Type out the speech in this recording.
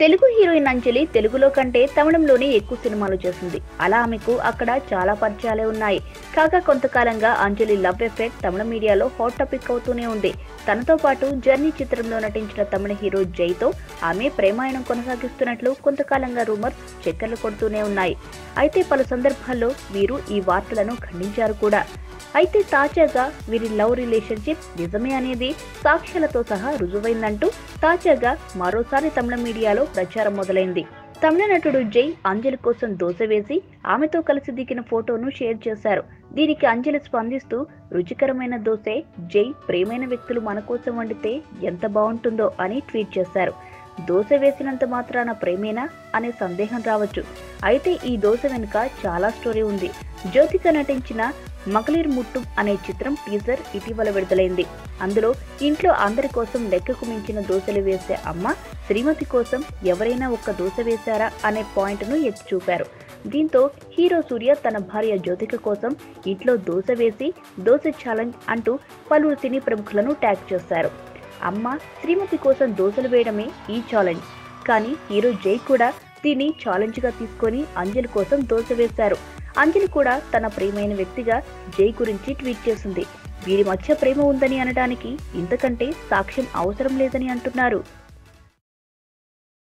Telugu heroine అంజలి తెలుగులో కంటే తమిళంలోనే ఎక్కువ సినిమాలు చేసింది. అలా ఆమెకు అక్కడ చాలా పరిచయాలే ఉన్నాయి. కాగా కొంతకాలంగా అంజలి లవ్ ఎఫెక్ట్ తమిళ మీడియాలో హాట్ టాపిక్ అవుతూనే ఉంది. తనతో పాటు జర్నీ చిత్రంలో నటించిన తమిళ హీరో జైతో ఆమె ప్రేమాయణం కొనసాగిస్తున్నట్లు కొంతకాలంగా రూమర్స్ చక్కర్లు కొడుతూనే ఉన్నాయి. అయితే పలు సందర్భాల్లో వీరు ఈ వార్తలను ఖండించారు కూడా. అయితే తాజాగా వీరి లవ్ రిలేషన్షిప్ నిజమే అనేది సాక్ష్యాలతో సహా రుజువైందంటూ తాజాగా మరోసారి తమిళ మీడియాలో ప్రచారం మొదలైంది. తమిళ నటుడు జై అంజలి కోసం దోశ వేసి ఆమెతో కలిసి దిగిన ఫోటోను షేర్ చేశారు. దీనికి అంజలి స్పందిస్తూ రుచికరమైన దోశే, జై ప్రేమైన వ్యక్తులు మన కోసం వండితే ఎంత బాగుంటుందో అని ట్వీట్ చేశారు. దోశ వేసినంత మాత్రాన ప్రేమేనా అనే సందేహం రావచ్చు. అయితే ఈ దోశ వెనుక చాలా స్టోరీ ఉంది. జ్యోతిక నటించిన మగళీర్ ముట్టు అనే చిత్రం టీజర్ ఇటీవల విడుదలైంది. అందులో ఇంట్లో అందరి కోసం లెక్కకు మించిన దోశలు వేసే అమ్మ శ్రీమతి కోసం ఎవరైనా ఒక్క దోశ వేశారా అనే పాయింట్ను ఎత్తి చూపారు. దీంతో హీరో సూర్య తన భార్య జ్యోతిక కోసం ఇంట్లో దోశ వేసి దోశ ఛాలెంజ్ అంటూ పలువురు సినీ ప్రముఖులను ట్యాగ్ చేశారు. అమ్మ శ్రీమతి కోసం దోశలు వేయడమే ఈ ఛాలెంజ్. కానీ హీరో జై కూడా దీన్ని ఛాలెంజ్ గా తీసుకొని అంజలి కోసం దోశ వేశారు. అంజలి కూడా తన ప్రియమైన వ్యక్తిగా జై గురించి ట్వీట్ చేసింది. వీరి మధ్య ప్రేమ ఉందని అనడానికి ఇంతకంటే సాక్ష్యం అవసరం లేదని అంటున్నారు.